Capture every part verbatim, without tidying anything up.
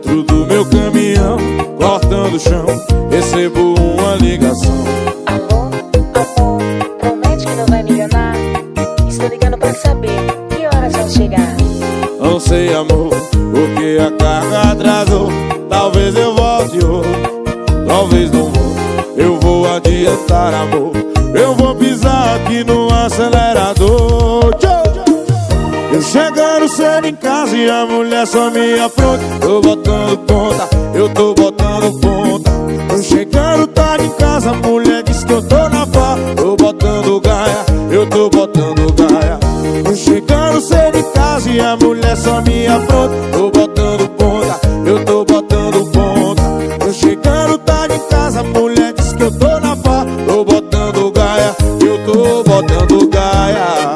dentro do meu caminhão, cortando o chão, recebo uma ligação. Alô, amor, promete que não vai me enganar? Estou ligando pra saber que horas vão chegar. Não sei, amor, porque a carga atrasou. Talvez eu volte hoje, talvez não vou. Eu vou adiantar, amor, eu vou pisar aqui no acelerador. Eu chegando cedo em casa e a mulher só me afronta. Tô botando ponta, eu tô botando ponta. Eu chegando tarde em casa, a mulher diz que eu tô na pá. Tô botando gaia, eu tô botando gaia. Eu chegando cedo em casa e a mulher só me afronta. Tô botando ponta, eu tô botando ponta. Eu chegando tarde em casa, a mulher diz que eu tô na pá. Tô botando gaia, eu tô botando gaia.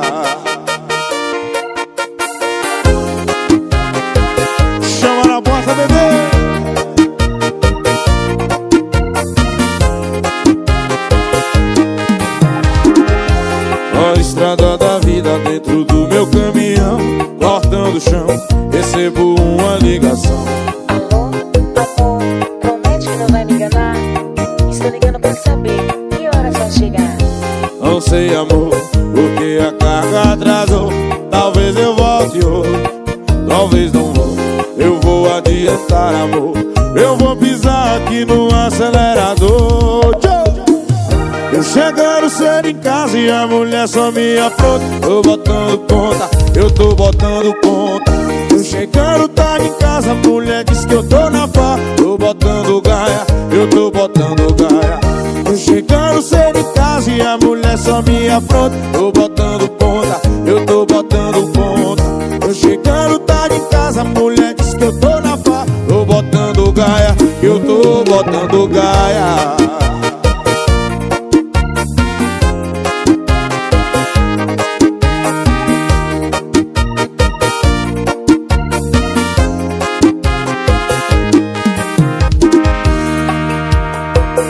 A estrada da vida dentro do meu caminhão, cortando o chão, recebo uma ligação. Alô, amor, promete que não vai me enganar? Estou ligando pra saber que horas vão chegar. Não sei, amor, porque a carga atrasou. Talvez eu volte hoje, talvez não vou. Eu vou adiantar, amor, eu vou pisar aqui no acelerador. Eu chegando cedo em casa e a mulher só me afronta. Tô botando ponta, eu tô botando ponta. Eu chegando tarde em casa, a mulher diz que eu tô na pá. Tô botando gaia, eu tô botando gaia. Eu chegando cedo em casa e a mulher só me afronta. Tô botando ponta, eu tô botando ponta. Eu chegando tarde em casa, a mulher diz que eu tô na pá. Tô botando gaia, eu tô botando gaia.